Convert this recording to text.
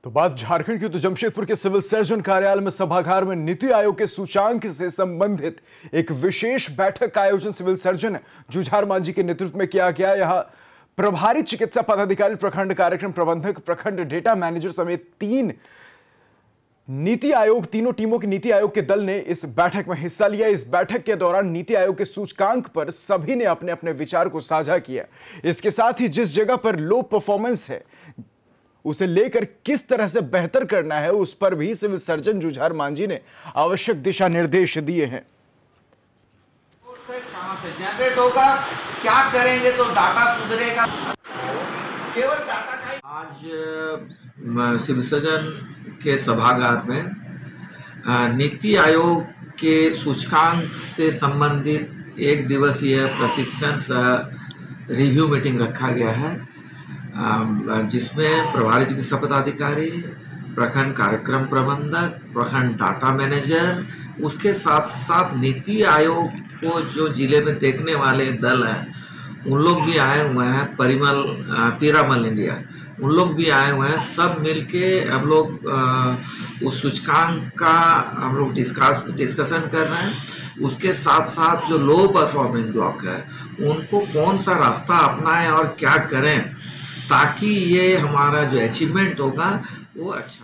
तो बात झारखंड की, तो जमशेदपुर के सिविल सर्जन कार्यालय में सभागार में नीति आयोग के सूचांक से संबंधित एक विशेष बैठक का आयोजन सिविल सर्जन जुझार मांझी के नेतृत्व में किया गया। यहां प्रभारी चिकित्सा पदाधिकारी, प्रखंड कार्यक्रम प्रबंधक, प्रखंड डेटा मैनेजर समेत तीनों टीमों की नीति आयोग के दल ने इस बैठक में हिस्सा लिया। इस बैठक के दौरान नीति आयोग के सूचकांक पर सभी ने अपने अपने विचार को साझा किया। इसके साथ ही जिस जगह पर लो परफॉर्मेंस है उसे लेकर किस तरह से बेहतर करना है, उस पर भी सिविल सर्जन जुझार मांझी ने आवश्यक दिशा निर्देश दिए हैं। कहां से जनरेट होगा, क्या करेंगे तो डाटा सुधरेगा, केवल डाटा का। आज सिविल सर्जन के सभागार में नीति आयोग के सूचकांक से संबंधित एक दिवसीय प्रशिक्षण सह रिव्यू मीटिंग रखा गया है, जिसमें प्रभारी चिकित्सा पदाधिकारी, प्रखंड कार्यक्रम प्रबंधक, प्रखंड डाटा मैनेजर, उसके साथ साथ नीति आयोग को जो जिले में देखने वाले दल हैं उन लोग भी आए हुए हैं, पीरामल इंडिया उन लोग भी आए हुए हैं। सब मिलके हम लोग उस सूचकांक का हम लोग डिस्कशन कर रहे हैं। उसके साथ साथ जो लो परफॉर्मिंग ब्लॉक है उनको कौन सा रास्ता अपनाएं और क्या करें ताकि ये हमारा जो अचीवमेंट होगा वो अच्छा।